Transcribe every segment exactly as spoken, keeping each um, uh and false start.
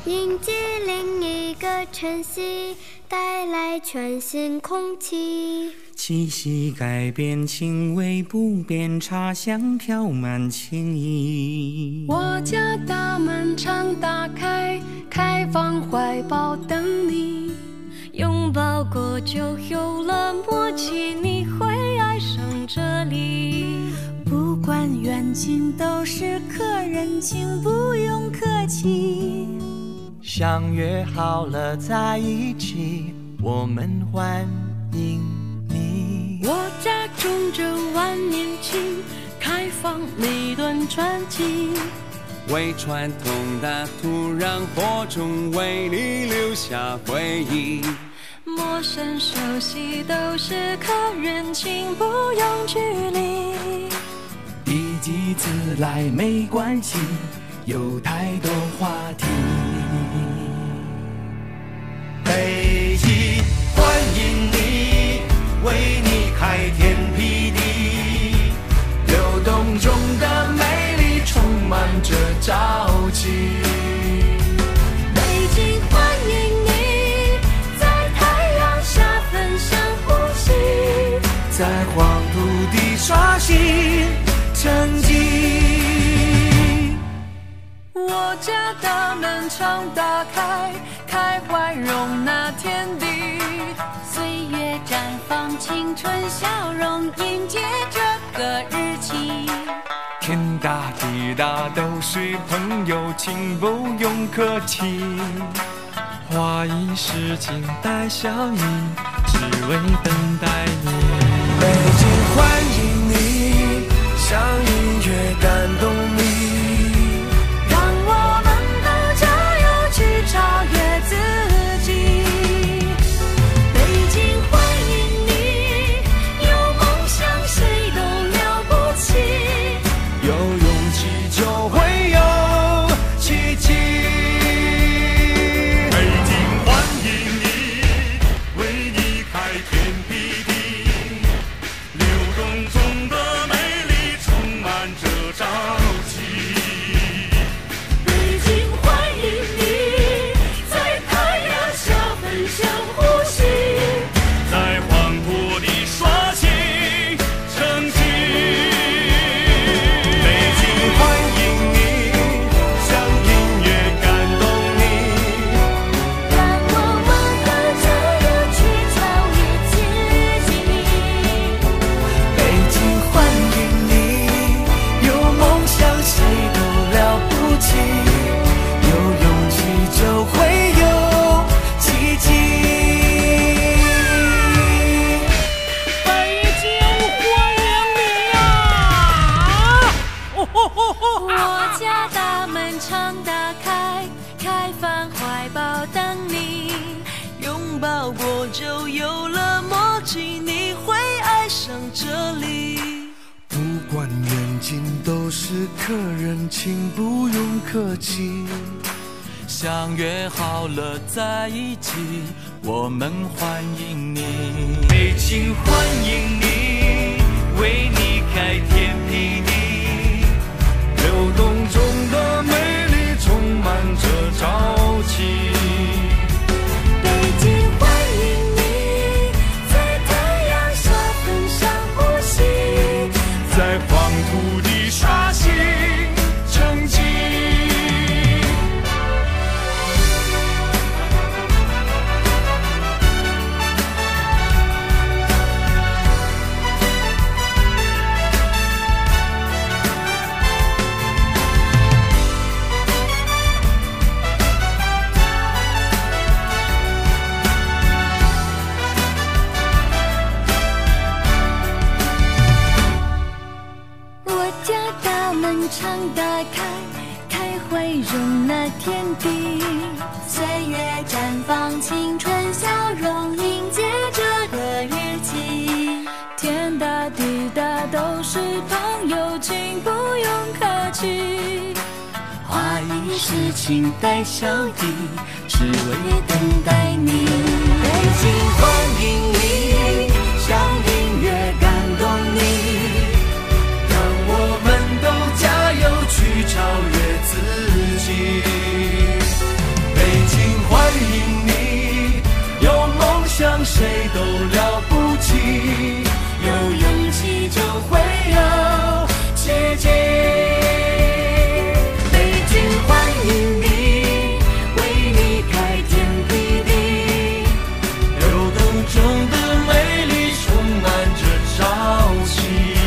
迎接另一个晨曦，带来全新空气。 气息改变，情味不变，茶香飘满情意。 我家大门常打开，开放怀抱等你。 拥抱过就有了默契，你会爱上这里。 不管远近都是客人，请不用客气。 相约好了在一起，我们欢迎你。 我家种着万年青，开放每段传奇。 为传统的土壤播种，为你留下回忆。 陌生熟悉都是客人，请不用距离。 一己自来没关系，有太多话题。北极欢迎你，为你开天辟地，流动中的美丽充满着朝气。 北京欢迎你，在太阳下分享呼吸， 在黄土地刷新成绩。 我家大门常打开，开怀容纳天地。 岁月绽放青春笑容，迎接这个日期。 天大地大都是朋友，请不用客气。花一世静待相依，只为等待你。北京欢迎你，像音乐感动你， 让我们都加油去超越自己。北京欢迎你，有梦想谁都了不起， 有勇气就会有奇迹。北京欢迎你，为你开天辟地，流动中的美丽充满着朝气。 北京欢迎你，在太阳下分享呼吸， 在黄土地刷新成绩。北京欢迎你，像音乐感动你， 让我们都加油去超越自己。 北京欢迎你，有梦想谁都了不起，有勇气就会有奇迹。 北京欢迎你呀！哦吼吼吼！ 我家大门常打开，开放怀抱等你。 拥抱过就有了默契，你会爱上这里。 不管远近都是客人，请不用客气。相约好了在一起，我们欢迎你。北京欢迎你，为你开天辟地，流动中的美丽充满着朝气。 北京欢迎你，在太阳下分享呼吸， 在黄土地刷新成绩。 我家大门常打开，开会容纳天地。 岁月绽放青春笑容，迎接这个日期。 天大地大都是朋友，请不用客气。 花一世情带笑意，只为等待你。北京欢迎你，像音乐感动你，让我们都加油去超越自己。北谁都了不起，有勇气就会有奇迹。北京欢迎你，为你开天辟地，流动中的美丽充满着朝气。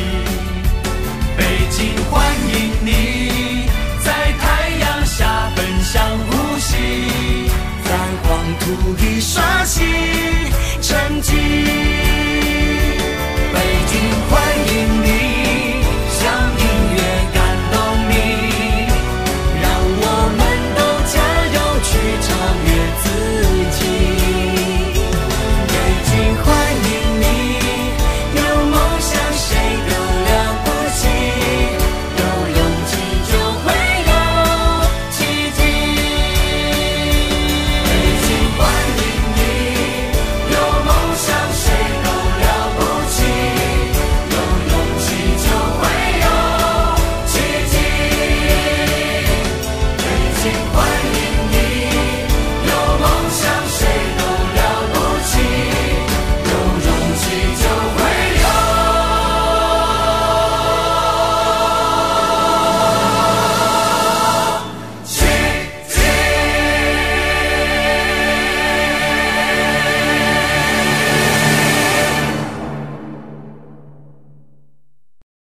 北京欢迎你，在太阳下分享呼吸，在黄土里刷新